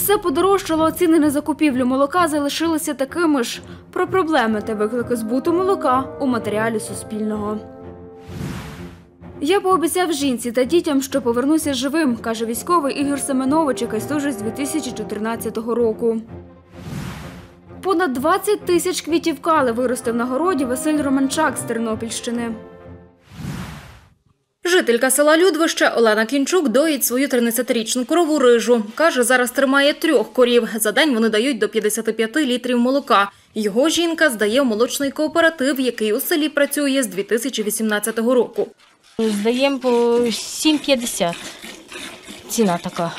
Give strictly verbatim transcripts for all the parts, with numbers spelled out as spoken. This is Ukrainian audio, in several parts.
все подорожчало, а ціни на закупівлю молока залишилися такими ж. Про проблеми та виклики збуту молока у матеріалі Суспільного. Я пообіцяв жінці та дітям, що повернуся живим, каже військовий Ігор Семенович, який служить з дві тисячі чотирнадцятого року. Понад двадцять тисяч квітів кали виростив на городі Василь Романчак з Тернопільщини. Жителька села Людвище Олена Кінчук доїть свою тринадцятирічну корову Рижу. Каже, зараз тримає трьох корів. За день вони дають до п'ятдесят п'ять літрів молока. Його жінка здає в молочний кооператив, який у селі працює з дві тисячі вісімнадцятого року. Здаємо по сім п'ятдесят. Ціна така.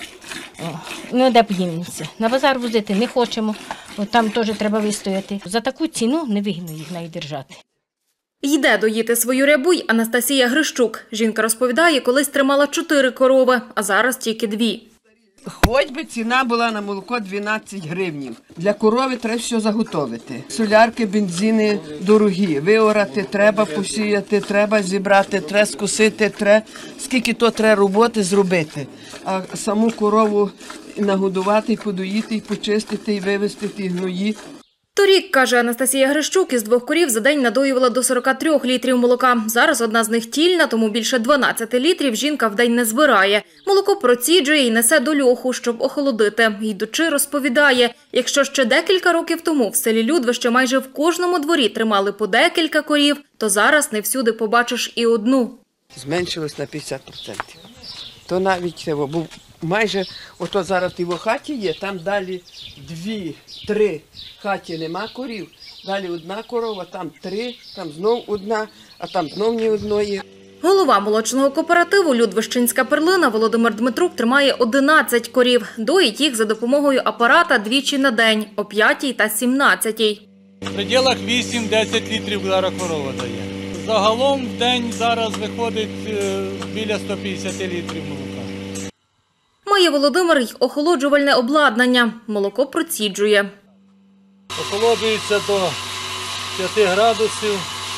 Ну, де подінемося? На базар возити не хочемо. От там теж треба вистояти. За таку ціну не вигідно їх навіть держати. Йде доїти свою рябу й Анастасія Грищук. Жінка розповідає, колись тримала чотири корови, а зараз тільки дві. Хоч би ціна була на молоко дванадцять гривнів. Для корови треба все заготовити. Солярки, бензини дорогі. Виорати треба, посіяти треба, зібрати треба, скосити треба. Скільки то треба роботи зробити. А саму корову нагодувати, подоїти, почистити, і вивезти ті гної. Торік, каже Анастасія Грищук, із двох корів за день надоювала до сорока трьох літрів молока. Зараз одна з них тільна, тому більше дванадцяти літрів жінка в день не збирає. Молоко проціджує і несе до льоху, щоб охолодити. Йдучи, розповідає, якщо ще декілька років тому в селі Людвище майже в кожному дворі тримали по декілька корів, то зараз не всюди побачиш і одну. Зменшилось на п'ятдесят відсотків. То навіть цього був майже, ото зараз в його хаті є, там далі дві, три хаті нема корів, далі одна корова, там три, там знов одна, а там знов ні одної. Голова молочного кооперативу «Людвищенська перлина» Володимир Дмитрук тримає одинадцять корів. Доїть їх за допомогою апарата двічі на день – о п'ятій та сімнадцятій. В пределах вісім-десять літрів зараз корова дає. Загалом в день зараз виходить біля ста п'ятдесяти літрів молока. Має Володимир й охолоджувальне обладнання. Молоко проціджує. Охолоджується до п'яти градусів.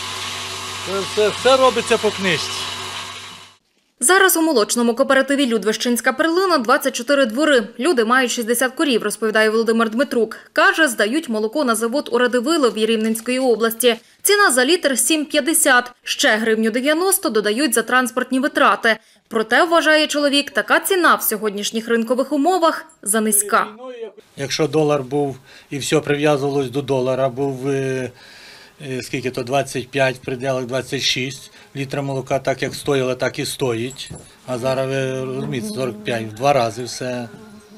Все, все робиться по книжці. Зараз у молочному кооперативі «Людвищенська перлина» двадцять чотири двори. Люди мають шістдесят корів, розповідає Володимир Дмитрук. Каже, здають молоко на завод у Радивилові Рівненської області. Ціна за літр – сім п'ятдесят. Ще гривню дев'яносто додають за транспортні витрати. Проте, вважає чоловік, така ціна в сьогоднішніх ринкових умовах занизька. Якщо долар був і все прив'язувалось до долара, був е, е, скільки то двадцять п'ять, в пределах двадцять шість літра молока, так як стоїло, так і стоїть. А зараз, ви розумієте, сорок п'ять, в два рази все.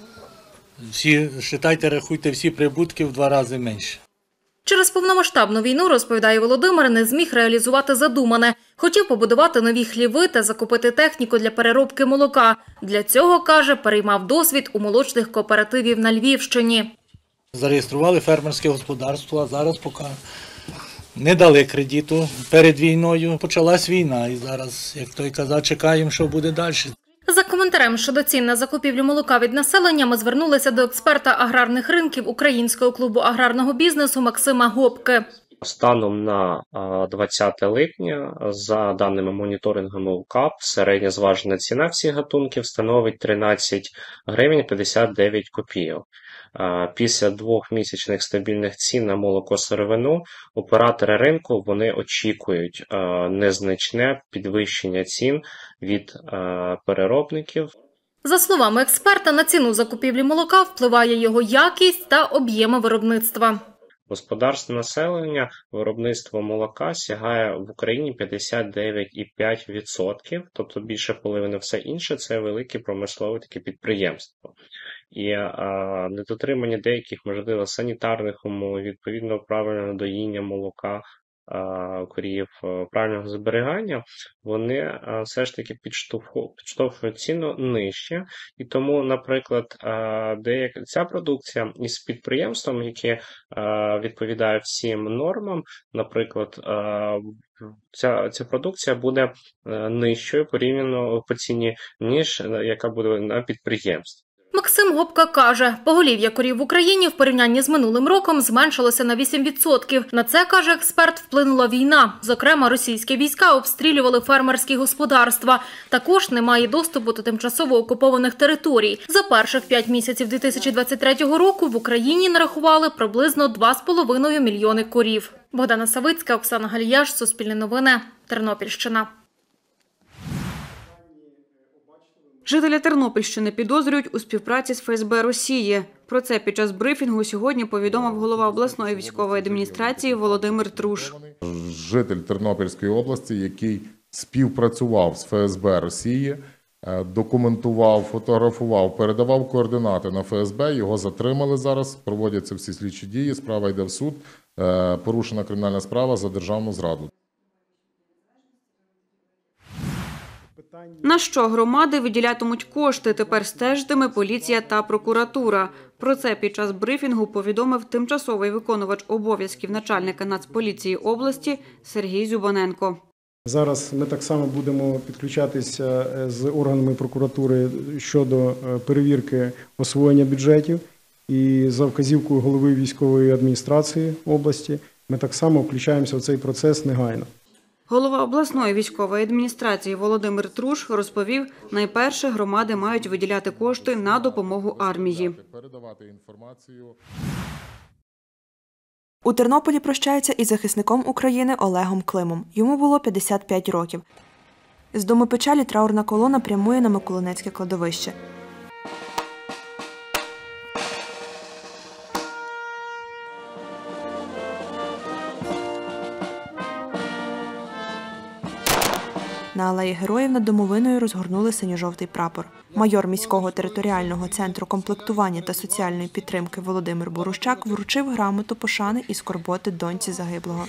Всі, вважайте, рахуйте, всі прибутки в два рази менше. Через повномасштабну війну, розповідає Володимир, не зміг реалізувати задумане. Хотів побудувати нові хліви та закупити техніку для переробки молока. Для цього, каже, переймав досвід у молочних кооперативів на Львівщині. Зареєстрували фермерське господарство, а зараз поки не дали кредиту перед війною. Почалась війна і зараз, як той казав, чекаємо, що буде далі. За коментарем щодо цін на закупівлю молока від населення ми звернулися до експерта аграрних ринків Українського клубу аграрного бізнесу Максима Гопки. Станом на двадцяте липня, за даними моніторингу молока, середня зважена ціна всіх гатунків становить тринадцять гривень п'ятдесят дев'ять копійок. Після двохмісячних стабільних цін на молоко-сировину оператори ринку вони очікують незначне підвищення цін від переробників. За словами експерта, на ціну закупівлі молока впливає його якість та об'єми виробництва. Господарство населення, виробництво молока сягає в Україні п'ятдесят дев'ять цілих п'ять десятих відсотка, тобто більше половини, все інше – це великі промислові такі підприємства. І а, недотримання деяких, можливо, санітарних умов, відповідно правильного доїння молока, а, корів, правильного зберігання, вони а, все ж таки підштовхують, підштовхують ціну нижче. І тому, наприклад, а, деяка ця продукція із підприємством, яке а, відповідає всім нормам, наприклад, а, Ця, ця продукція буде нижчою порівняно по ціні, ніж яка буде на підприємстві. Максим Гопка каже, поголів'я корів в Україні в порівнянні з минулим роком зменшилося на вісім відсотків. На це, каже експерт, вплинула війна. Зокрема, російські війська обстрілювали фермерські господарства. Також немає доступу до тимчасово окупованих територій. За перших п'ять місяців дві тисячі двадцять третього року в Україні нарахували приблизно два з половиною мільйони корів. Богдана Савицька, Оксана Галіяш, Суспільне новини, Тернопільщина. Жителі Тернопільщини підозрюють у співпраці з ФСБ Росії. Про це під час брифінгу сьогодні повідомив голова обласної військової адміністрації Володимир Труш. Житель Тернопільської області, який співпрацював з ФСБ Росії, документував, фотографував, передавав координати на ФСБ, його затримали зараз, проводяться всі слідчі дії, справа йде в суд, порушена кримінальна справа за державну зраду. На що громади виділятимуть кошти, тепер стежитиме поліція та прокуратура. Про це під час брифінгу повідомив тимчасовий виконувач обов'язків начальника Нацполіції області Сергій Зюбаненко. Зараз ми так само будемо підключатися з органами прокуратури щодо перевірки освоєння бюджетів. І за вказівкою голови військової адміністрації області ми так само включаємося в цей процес негайно. Голова обласної військової адміністрації Володимир Труш розповів, найперше громади мають виділяти кошти на допомогу армії. У Тернополі прощаються із захисником України Олегом Климом. Йому було п'ятдесят п'ять років. З Дому печалі траурна колона прямує на Миколинецьке кладовище. На алеї Героїв над домовиною розгорнули синьо-жовтий прапор. Майор міського територіального центру комплектування та соціальної підтримки Володимир Борущак вручив грамоту пошани і скорботи доньці загиблого.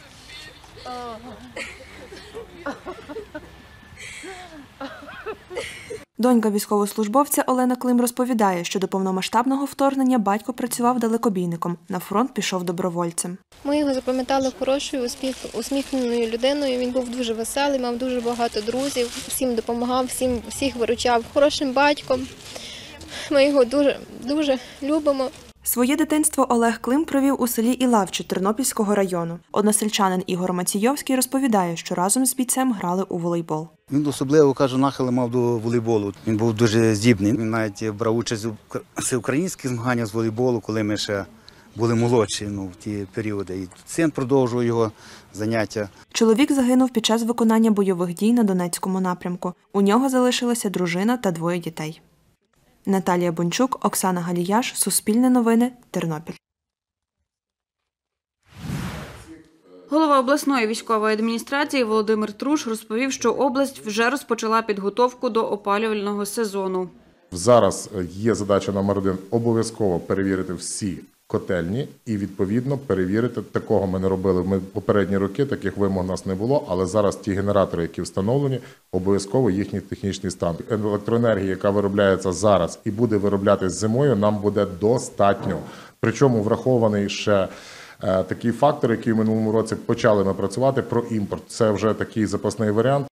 Донька військовослужбовця Олена Клим розповідає, що до повномасштабного вторгнення батько працював далекобійником, на фронт пішов добровольцем. Ми його запам'ятали хорошою, усміх, усміхненою людиною. Він був дуже веселий, мав дуже багато друзів, всім допомагав, всім, всіх виручав, хорошим батьком. Ми його дуже, дуже любимо. Своє дитинство Олег Клим провів у селі Ілавче Тернопільського району. Односельчанин Ігор Маційовський розповідає, що разом з бійцем грали у волейбол. Він особливо, кажу, нахили мав до волейболу. Він був дуже здібний. Він навіть брав участь у всеукраїнських змаганнях з волейболу, коли ми ще були молодші, ну, в ті періоди. І син продовжував його заняття. Чоловік загинув під час виконання бойових дій на Донецькому напрямку. У нього залишилася дружина та двоє дітей. Наталія Бончук, Оксана Галіяш, Суспільне новини, Тернопіль. Голова обласної військової адміністрації Володимир Труш розповів, що область вже розпочала підготовку до опалювального сезону. Зараз є задача номер один – обов'язково перевірити всі котельні і, відповідно, перевірити, такого ми не робили в попередні роки, таких вимог у нас не було, але зараз ті генератори, які встановлені, обов'язково їхній технічний стан. Електроенергії, яка виробляється зараз і буде вироблятись зимою, нам буде достатньо. Причому врахований ще е, такий фактор, який в минулому році почали ми працювати, про імпорт. Це вже такий запасний варіант.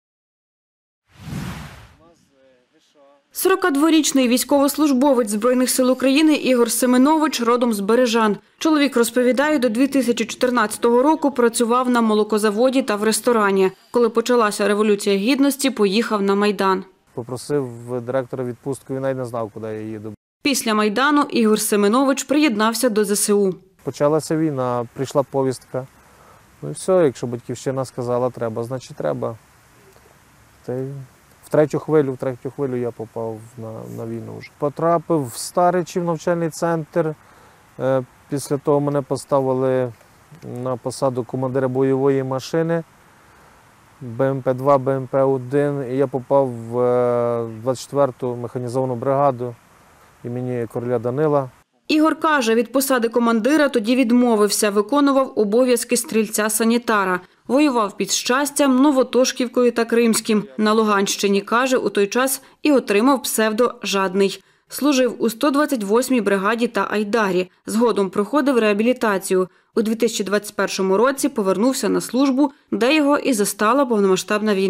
сорокадворічний військовослужбовець Збройних сил України Ігор Семенович родом з Бережан. Чоловік розповідає, до дві тисячі чотирнадцятого року працював на молокозаводі та в ресторані. Коли почалася Революція Гідності, поїхав на Майдан. Попросив директора відпустку, він навіть не знав, куди я їду. Після Майдану Ігор Семенович приєднався до зе се у. Почалася війна, прийшла повістка. Ну і все, якщо батьківщина сказала треба, значить треба. Та й в третю хвилю, в третю хвилю я попав на, на війну вже. Потрапив в Старичів навчальний центр. Після того мене поставили на посаду командира бойової машини Б М П два, Б М П один. І я попав в двадцять четверту механізовану бригаду імені короля Данила. Ігор каже, від посади командира тоді відмовився, виконував обов'язки стрільця-санітара. Воював під Щастям, Новотошківкою та Кримським. На Луганщині, каже, у той час і отримав псевдо «Жадний». Служив у сто двадцять восьмій бригаді та Айдарі. Згодом проходив реабілітацію. У дві тисячі двадцять першому році повернувся на службу, де його і застала повномасштабна війна.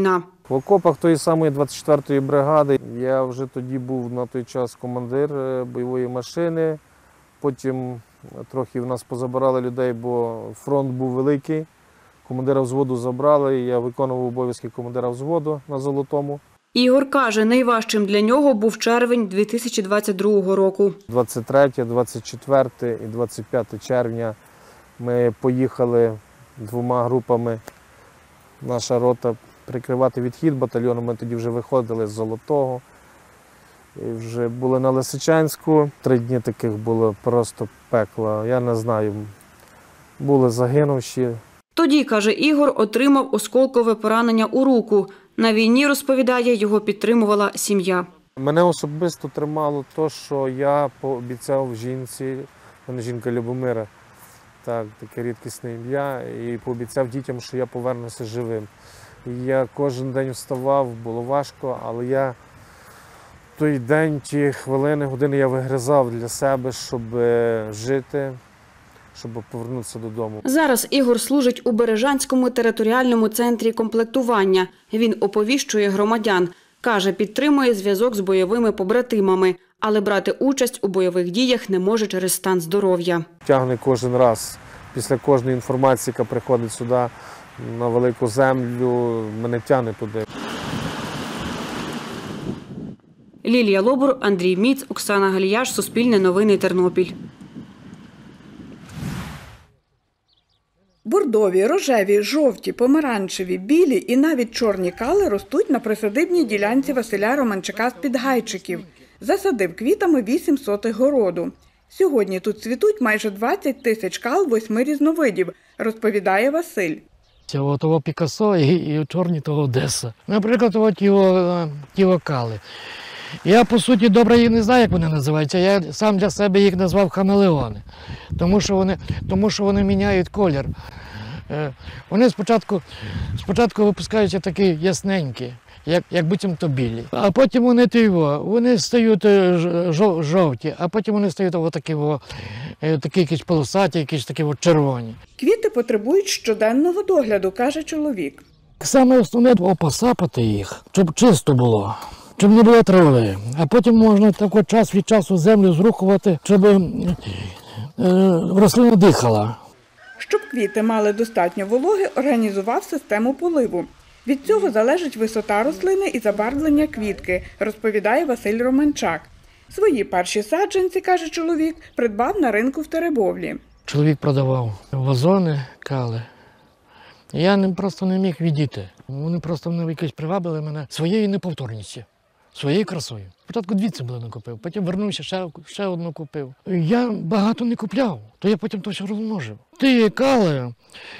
В окопах тої самої двадцять четвертої бригади я вже тоді був на той час командир бойової машини. Потім трохи в нас позабирали людей, бо фронт був великий. Командира взводу забрали, я виконував обов'язки командира взводу на Золотому. Ігор каже, найважчим для нього був червень дві тисячі двадцять другого року. двадцять третє, двадцять четверте і двадцять п'яте червня ми поїхали двома групами, наша рота, прикривати відхід батальйону. Ми тоді вже виходили з Золотого. І вже були на Лисичанську. Три дні таких було просто пекло. Я не знаю, були загинувші. Тоді, каже Ігор, отримав осколкове поранення у руку. На війні, розповідає, його підтримувала сім'я. Мене особисто тримало те, що я пообіцяв жінці, в мене жінка Любомира, так, таке рідкісне ім'я, і пообіцяв дітям, що я повернуся живим. Я кожен день вставав, було важко, але я той день, ті хвилини, години я вигризав для себе, щоб жити, щоб повернутися додому. Зараз Ігор служить у Бережанському територіальному центрі комплектування. Він оповіщує громадян. Каже, підтримує зв'язок з бойовими побратимами, але брати участь у бойових діях не може через стан здоров'я. Тягне кожен раз, після кожної інформації, яка приходить сюди на велику землю, мене тягне туди. Лілія Лобур, Андрій Міц, Оксана Галіяш, Суспільне новини, Тернопіль. Бордові, рожеві, жовті, помаранчеві, білі і навіть чорні кали ростуть на присадибній ділянці Василя Романчака з Підгайчиків. Засадив квітами вісім сотих городу. Сьогодні тут цвітуть майже двадцять тисяч кал восьми різновидів, розповідає Василь. Це от Пікассо і, і чорні то Одеса. Наприклад, от його, його кали. Я, по суті, добре їх не знаю, як вони називаються. Я сам для себе їх назвав хамелеони, тому що вони, тому що вони міняють колір. Вони спочатку, спочатку випускаються такі ясненькі, як, як буцімто білі. А потім вони, вони стають жовті, а потім вони стають такі, такі якісь полосаті, якісь такі червоні. Квіти потребують щоденного догляду, каже чоловік. Саме основне – посапати їх, щоб чисто було. Щоб не було трави, а потім можна тако час від часу землю зрухувати, щоб е, рослина дихала. Щоб квіти мали достатньо вологи, організував систему поливу. Від цього залежить висота рослини і забарвлення квітки, розповідає Василь Романчак. Свої перші саджанці, каже чоловік, придбав на ринку в Теребовлі. Чоловік продавав вазони, кали. Я не, просто не міг відійти. Вони просто мене якось привабили мене своєю неповторністю. Своєю красою. Спочатку дві цибулини купив, потім вернувся, ще, ще одну купив. Я багато не купляв, то я потім то все розмножив. Ті кали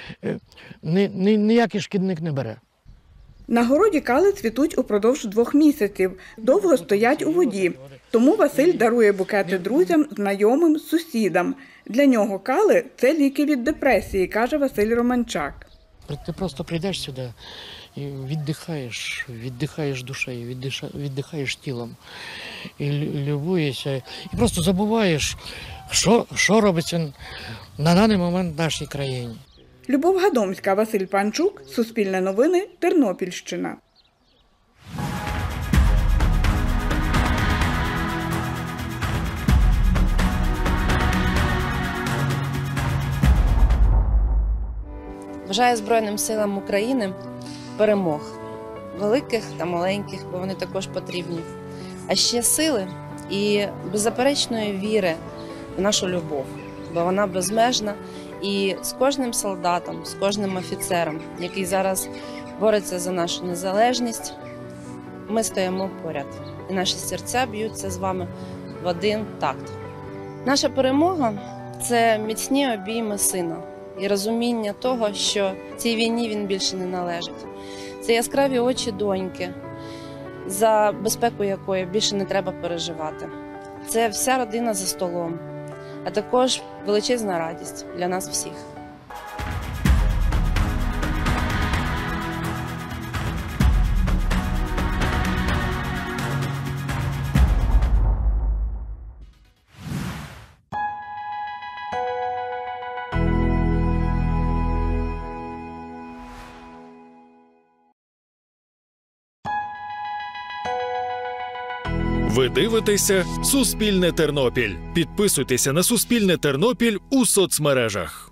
ні, ні, ніякий шкідник не бере. На городі кали цвітуть упродовж двох місяців, довго стоять у воді. Тому Василь дарує букети друзям, знайомим, сусідам. Для нього кали – це ліки від депресії, каже Василь Романчак. Ти просто прийдеш сюди і віддихаєш, віддихаєш душею, віддихаєш, віддихаєш тілом, і любуєшся, і просто забуваєш, що, що робиться на даний момент в нашій країні. Любов Гадомська, Василь Панчук, Суспільне новини, Тернопільщина. Бажаю Збройним силам України перемог, великих та маленьких, бо вони також потрібні, а ще сили і беззаперечної віри в нашу любов, бо вона безмежна, і з кожним солдатом, з кожним офіцером, який зараз бореться за нашу незалежність, ми стоїмо поряд, і наші серця б'ються з вами в один такт. Наша перемога – це міцні обійми сина і розуміння того, що цій війні він більше не належить. Це яскраві очі доньки, за безпеку якої більше не треба переживати. Це вся родина за столом, а також величезна радість для нас всіх. Ви дивитеся «Суспільне Тернопіль». Підписуйтеся на «Суспільне Тернопіль» у соцмережах.